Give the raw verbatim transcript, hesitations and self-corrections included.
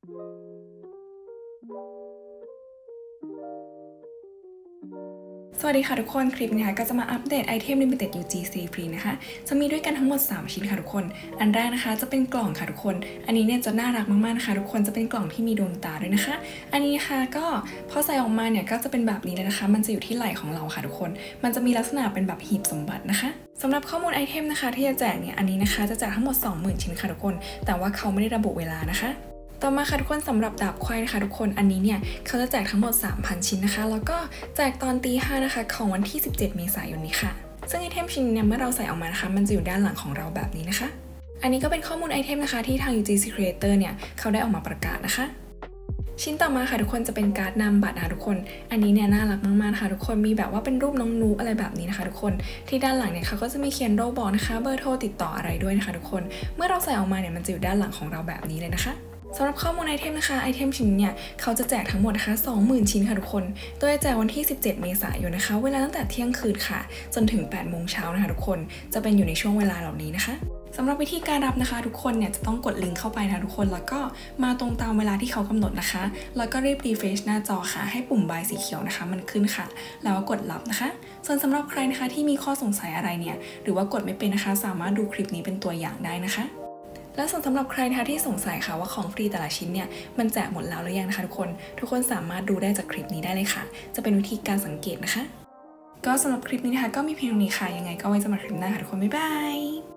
สวัสดีค่ะทุกคนคลิปนี้ค่ะก็จะมาอัปเดตไอเทม Limited ยู จี ซี Free นะคะจะมีด้วยกันทั้งหมดสามชิ้นค่ะทุกคนอันแรกนะคะจะเป็นกล่องค่ะทุกคนอันนี้เนี่ยจะน่ารักมากๆนะคะทุกคนจะเป็นกล่องที่มีดวงตาด้วยนะคะอันนี้ค่ะก็พอใส่ออกมาเนี่ยก็จะเป็นแบบนี้เลยนะคะมันจะอยู่ที่ไหล่ของเราค่ะทุกคนมันจะมีลักษณะเป็นแบบหีบสมบัตินะคะสำหรับข้อมูลไอเทมนะคะที่จะแจกเนี่ยอันนี้นะคะจะแจกทั้งหมด สองหมื่น ชิ้นค่ะทุกคนแต่ว่าเขาไม่ได้ระบุเวลานะคะต่อมาค่ะทุกคนสำหรับดาบควายนะคะทุกคนอันนี้เนี่ยเขาจะแจกทั้งหมด สามพัน ชิ้นนะคะแล้วก็แจกตอนตีห้านะคะของวันที่สิบเจ็ดเมษายนนี้ค่ะซึ่งไอเทมชิ้นเนี่ยเมื่อเราใส่ออกมานะคะมันจะอยู่ด้านหลังของเราแบบนี้นะคะอันนี้ก็เป็นข้อมูลไอเทมนะคะที่ทาง ยู จี ซี Creator เนี่ยเขาได้ออกมาประกาศนะคะชิ้นต่อมาค่ะทุกคนจะเป็นการ์ดนามบัตรนะคะทุกคนอันนี้เนี่ยน่ารักมากๆค่ะทุกคนมีแบบว่าเป็นรูปน้องนูอะไรแบบนี้นะคะทุกคนที่ด้านหลังเนี่ยเขาก็จะมีเขียนโรคบอกนะคะเบอร์โทรติดต่ออะไรด้วยนะคะทุกคนเมื่อเราใส่ออกมาเนี่ยมันจะอยู่ด้านหลังของเราแบบนี้เลยนะคะสำหรับข้อมูลไอเทมนะคะไอเทมชิ้นเนี่ยเขาจะแจกทั้งหมดนะคะ สองหมื่น ชิ้นค่ะทุกคนโดยแจกวันที่สิบเจ็ดเมษายนนะคะเวลาตั้งแต่เที่ยงคืนค่ะจนถึงแปดโมงเช้านะคะทุกคนจะเป็นอยู่ในช่วงเวลาเหล่านี้นะคะสำหรับวิธีการรับนะคะทุกคนเนี่ยจะต้องกดลิงก์เข้าไปนะทุกคนแล้วก็มาตรงตามเวลาที่เขากำหนดนะคะแล้วก็รีบรีเฟรชหน้าจอค่ะให้ปุ่มบายสีเขียวนะคะมันขึ้นค่ะแล้วก็กดรับนะคะส่วนสำหรับใครนะคะที่มีข้อสงสัยอะไรเนี่ยหรือว่ากดไม่เป็นนะคะสามารถดูคลิปนี้เป็นตัวอย่างได้นะคะและส่วนสำหรับใครนะคะที่สงสัยค่ะว่าของฟรีแต่ละชิ้นเนี่ยมันแจกหมดแล้วหรือยังนะคะทุกคนทุกคนสามารถดูได้จากคลิปนี้ได้เลยค่ะจะเป็นวิธีการสังเกตนะคะก็สำหรับคลิปนี้นะคะก็มีเพียงเท่านี้ค่ะยังไงก็ไว้เจอกันใหม่คลิปหน้าค่ะทุกคนบ๊ายบาย